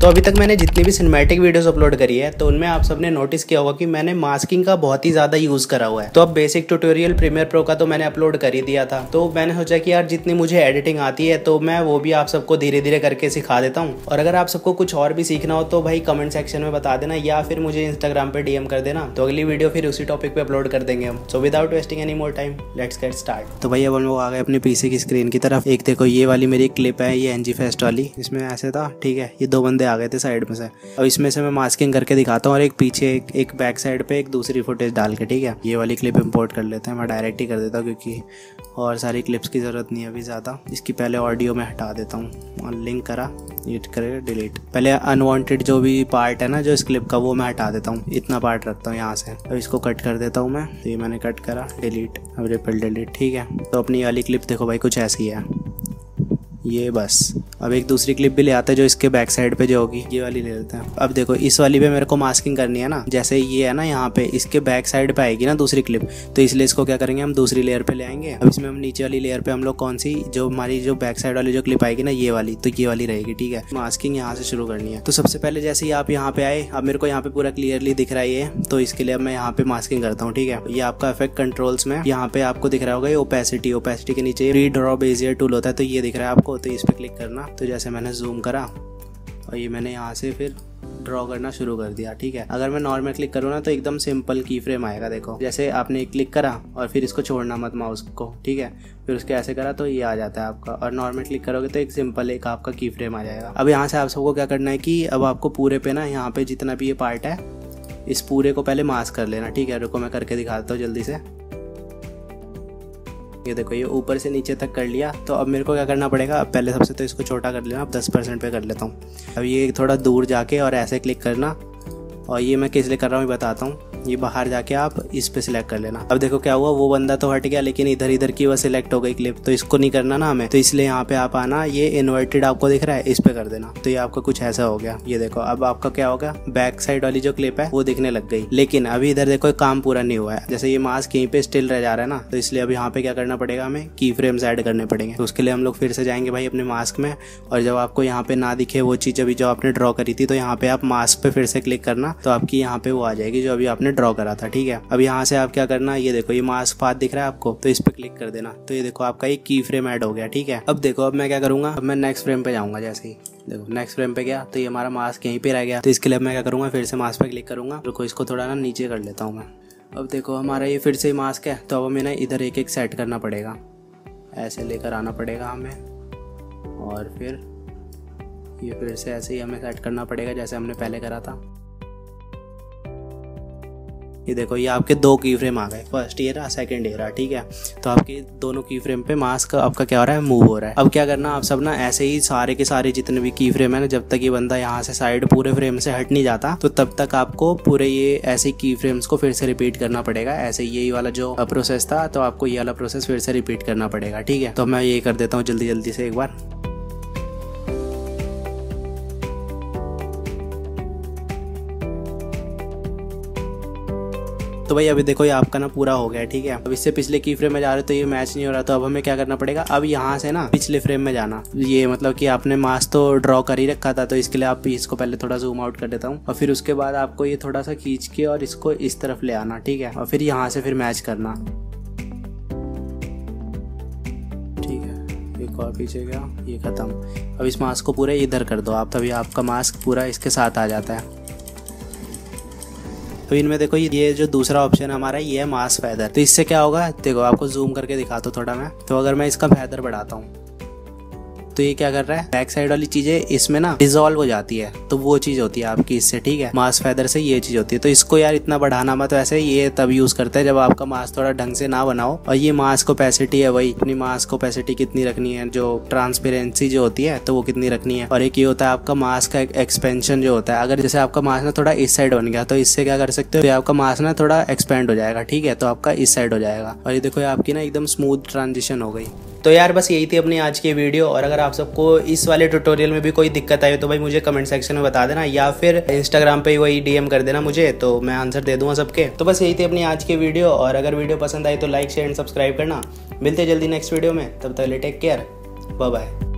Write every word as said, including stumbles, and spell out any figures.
तो अभी तक मैंने जितनी भी सिनेमैटिक वीडियोस अपलोड करी है तो उनमें आप सबने नोटिस किया होगा कि मैंने मास्किंग का बहुत ही ज्यादा यूज करा हुआ है। तो अब बेसिक ट्यूटोरियल प्रीमियर प्रो का तो मैंने अपलोड कर ही दिया था, तो मैंने सोचा कि यार जितनी मुझे एडिटिंग आती है तो मैं वो भी आप सबको धीरे धीरे करके सिखा देता हूँ। और अगर आप सबको कुछ और भी सीखना हो तो भाई कमेंट सेक्शन में बता देना या फिर मुझे इंस्टाग्राम पे डीएम कर देना, तो अगली वीडियो फिर उसी टॉपिक पे अपलोड कर देंगे हम। So without wasting any more time let's get start. तो भाई अब हम लोग आ गए अपने पीसी की स्क्रीन की तरफ। एक देखो ये वाली मेरी क्लिप है, ये एनजी फेस्ट वाली, इसमें ऐसे था ठीक है, ये दो बंदे आ गए थे साइड में से। अब इसमें से मैं मास्किंग करके दिखाता हूँ और एक पीछे एक, एक बैक साइड पे एक दूसरी फुटेज डाल के, ठीक है। ये वाली क्लिप इंपोर्ट कर लेते हैं, मैं डायरेक्ट ही कर देता हूँ क्योंकि और सारी क्लिप्स की ज़रूरत नहीं है अभी ज़्यादा। इसकी पहले ऑडियो में हटा देता हूँ, लिंक करा, ये करे डिलीट। पहले अनवांटेड जो भी पार्ट है ना जो इस क्लिप का वो मैं हटा देता हूँ, इतना पार्ट रखता हूँ यहाँ से। अब इसको कट कर देता हूँ मैं, तो ये मैंने कट करा, डिलीट, अब रिपल डिलीट, ठीक है। तो अपनी वाली क्लिप देखो भाई कुछ ऐसी है ये, बस। अब एक दूसरी क्लिप भी ले आते हैं जो इसके बैक साइड पे जो होगी, ये वाली ले लेते हैं। अब देखो इस वाली पे मेरे को मास्किंग करनी है ना, जैसे ये है ना यहाँ पे, इसके बैक साइड पे आएगी ना दूसरी क्लिप, तो इसलिए इसको क्या करेंगे हम दूसरी लेयर पे ले आएंगे। अब इसमें हम नीचे वाली लेयर पे हम लोग कौन सी जो हमारी जो बैक साइड वाली जो क्लिप आएगी ना ये वाली, तो ये वाली रहेगी, ठीक है। मास्किंग यहाँ से शुरू करनी है। तो सबसे पहले जैसे ही आप यहाँ पे आए, अब मेरे को यहाँ पे पूरा क्लियरली दिख रहा है ये, तो इसके लिए अब मैं यहाँ पे मास्किंग करता हूँ, ठीक है। ये आपका इफेक्ट कंट्रोल्स में यहाँ पे आपको दिख रहा होगा ये ओपेसिटी, ओपेसिटी के नीचे रीड्रॉ बेजियर टूल होता है, तो ये दिख रहा है आपको, तो इस पे क्लिक करना। तो जैसे मैंने जूम करा और ये मैंने यहाँ से फिर ड्रॉ करना शुरू कर दिया, ठीक है। अगर मैं नॉर्मल क्लिक करूँ ना तो एकदम सिंपल की फ्रेम आएगा, देखो जैसे आपने क्लिक करा और फिर इसको छोड़ना मत माउस को, ठीक है। फिर उसके ऐसे करा तो ये आ जाता है आपका, और नॉर्मल क्लिक करोगे तो एक सिंपल एक आपका की फ्रेम आ जाएगा। अब यहाँ से आप सबको क्या करना है कि अब आपको पूरे पे ना यहाँ पे जितना भी ये पार्ट है इस पूरे को पहले मास्क कर लेना, ठीक है। रुको मैं करके दिखाता हूँ जल्दी से। ये देखो ये ऊपर से नीचे तक कर लिया। तो अब मेरे को क्या करना पड़ेगा, अब पहले सबसे तो इसको छोटा कर लेना, अब दस परसेंट पे कर लेता हूँ। अब ये थोड़ा दूर जाके और ऐसे क्लिक करना, और ये मैं किस लिए कर रहा हूँ ये बताता हूँ। ये बाहर जाके आप इस पे सिलेक्ट कर लेना। अब देखो क्या हुआ, वो बंदा तो हट गया लेकिन इधर इधर की वो सिलेक्ट हो गई क्लिप, तो इसको नहीं करना ना हमें, तो इसलिए यहाँ पे आप आना, ये इन्वर्टेड आपको दिख रहा है, इस पे कर देना। तो ये आपका कुछ ऐसा हो गया। ये देखो अब आपका क्या होगा, बैक साइड वाली जो क्लिप है वो दिखने लग गई, लेकिन अभी इधर देखो काम पूरा नहीं हुआ है। जैसे ये मास्क यहीं पे स्टिल रह जा रहा है ना, तो इसलिए अब यहाँ पे क्या करना पड़ेगा, हमें की फ्रेम्स ऐड करने पड़ेंगे। तो उसके लिए हम लोग फिर से जाएंगे भाई अपने मास्क में, और जब आपको यहाँ पे ना दिखे वो चीज अभी जो आपने ड्रॉ करी थी, तो यहाँ पे आप मास्क पे फिर से क्लिक करना, तो आपकी यहाँ पे वो आ जाएगी जो अभी आपने ड्रॉ करा था, ठीक है। अब यहाँ से आप क्या करना, ये देखो ये मास्क पाथ दिख रहा है आपको, तो इस पे क्लिक कर देना। तो ये देखो आपका एक की फ्रेम ऐड हो गया, ठीक है। अब देखो अब मैं क्या करूंगा, अब मैं नेक्स्ट फ्रेम पे जाऊंगा। जैसे ही देखो नेक्स्ट फ्रेम पे गया तो ये हमारा मास्क यहीं पे रह गया, तो इसके लिए मैं क्या करूंगा, फिर से मास्क पे क्लिक करूंगा। रुको इसको थोड़ा ना नीचे कर लेता हूँ मैं। अब देखो हमारा ये फिर से मास्क है, तो अब हमें ना इधर एक एक सेट करना पड़ेगा, ऐसे लेकर आना पड़ेगा हमें, और फिर ये फिर से ऐसे ही हमें सेट करना पड़ेगा जैसे हमने पहले करा था। ये देखो ये आपके दो की फ्रेम आ गए, फर्स्ट ये रहा, सेकंड ये रहा, ठीक है। तो आपके दोनों की फ्रेम पे मास्क आपका क्या हो रहा है, मूव हो रहा है। अब क्या करना, आप सब ना ऐसे ही सारे के सारे जितने भी की फ्रेम है ना, जब तक ये बंदा यहाँ से साइड पूरे फ्रेम से हट नहीं जाता, तो तब तक आपको पूरे ये ऐसे की फ्रेम्स को फिर से रिपीट करना पड़ेगा। ऐसे यही वाला जो प्रोसेस था, तो आपको ये वाला प्रोसेस फिर से रिपीट करना पड़ेगा, ठीक है। तो मैं ये कर देता हूँ जल्दी जल्दी से एक बार। तो भाई अभी देखो ये आपका ना पूरा हो गया, ठीक है। अब इससे पिछले की फ्रेम में जा रहे तो ये मैच नहीं हो रहा, तो अब हमें क्या करना पड़ेगा, अब यहाँ से ना पिछले फ्रेम में जाना। ये मतलब कि आपने मास्क तो ड्रॉ कर ही रखा था, तो इसके लिए आप इसको पहले थोड़ा जूम आउट कर देता हूँ, और फिर उसके बाद आपको ये थोड़ा सा खींच के और इसको इस तरफ ले आना, ठीक है। और फिर यहाँ से फिर मैच करना, ठीक है। एक और पीछे गया, ये खत्म। अब इस मास्क को पूरे इधर कर दो आप, तभी आपका मास्क पूरा इसके साथ आ जाता है। तो इनमें देखो ये जो दूसरा ऑप्शन हमारा ये है मास्क फेदर। तो इससे क्या होगा, देखो आपको जूम करके दिखाता हूँ थोड़ा मैं। तो अगर मैं इसका फेदर बढ़ाता हूँ तो ये क्या कर रहा है, बैक साइड वाली चीजें इसमें ना डिसॉल्व हो जाती है, तो वो चीज होती है आपकी इससे, ठीक है। मास्क फेदर से ये चीज होती है। तो इसको यार इतना बढ़ाना मत, वैसे ये तब यूज करते हैं जब आपका मास्क थोड़ा ढंग से ना बनाओ। और ये मास्क ओपेसिटी है, वही अपनी मास्क ओपेसिटी कितनी रखनी है, जो ट्रांसपेरेंसी जो होती है तो वो कितनी रखनी है। और एक ये होता है आपका मास्क का एक्सपेंशन जो होता है, अगर जैसे आपका मास्क ना थोड़ा इस साइड बन गया तो इससे क्या कर सकते हो, तो आपका मास्क ना थोड़ा एक्सपेंड हो जाएगा, ठीक है। तो आपका इस साइड हो जाएगा, और ये देखो आपकी ना एकदम स्मूथ ट्रांजिशन हो गई। तो यार बस यही थी अपनी आज की वीडियो, और अगर आप सबको इस वाले ट्यूटोरियल में भी कोई दिक्कत आई तो भाई मुझे कमेंट सेक्शन में बता देना, या फिर इंस्टाग्राम पे वही डीएम कर देना मुझे, तो मैं आंसर दे दूंगा सबके। तो बस यही थी अपनी आज की वीडियो, और अगर वीडियो पसंद आई तो लाइक शेयर एंड सब्सक्राइब करना। मिलते जल्दी नेक्स्ट वीडियो में, तब तक टेक केयर, बाय बाय।